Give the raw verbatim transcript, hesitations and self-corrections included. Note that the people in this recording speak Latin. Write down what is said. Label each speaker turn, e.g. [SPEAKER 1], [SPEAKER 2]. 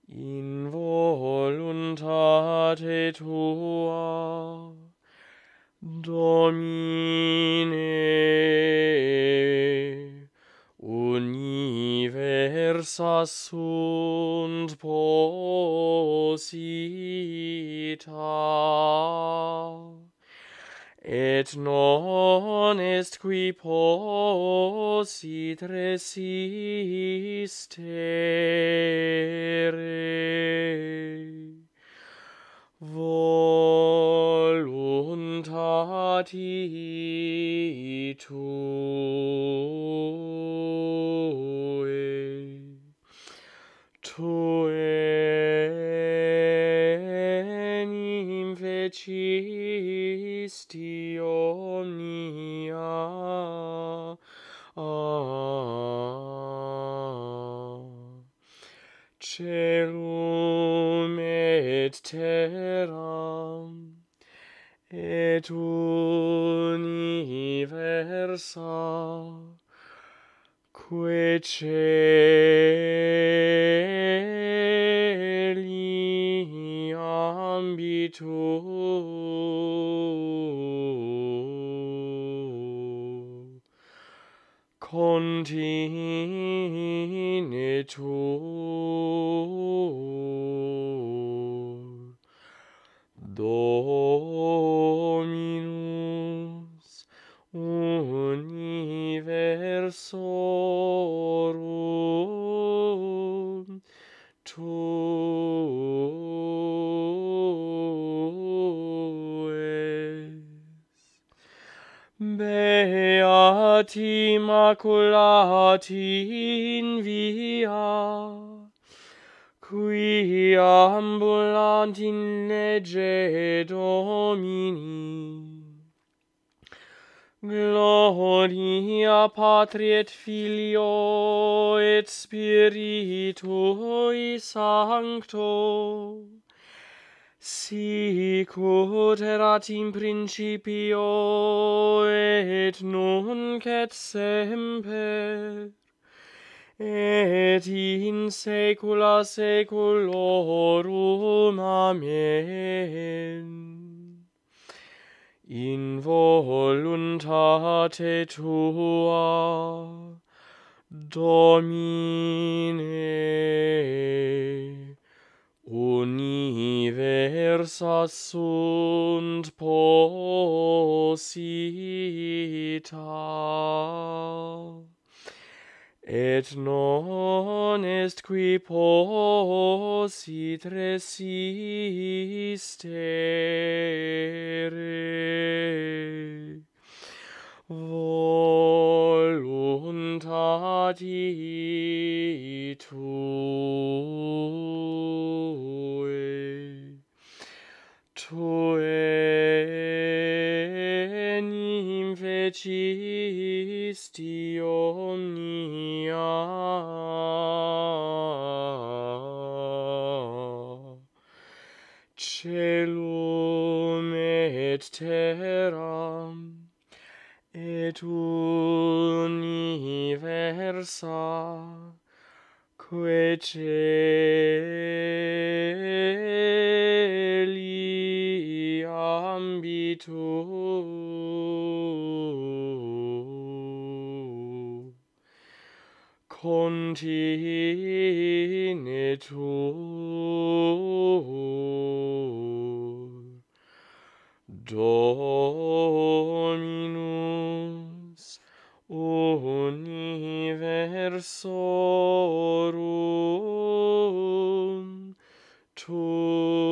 [SPEAKER 1] in voluntate tua, Domine, universa sunt posita, et non est qui possit resistere. Voluntati tuae, tu enim fecisti omnia, celum et terram, et universa, quae caeli ambitur, continetur, Dominus universorum tues. Beati maculati in via, qui ambulant in legge Domini. Gloria Patri et Filio et Spiritui Sancto, sic ut erat in principio et nunc et semper, et in saecula saeculorum. Amen. In voluntate tua, Domine, universa sunt posita, et non est qui possit resistere. Voluntati tuae, tu enim fecisti omnia, celum et terram, et universa, quae caeli ambitur, continetur, Dominus universorum tuus.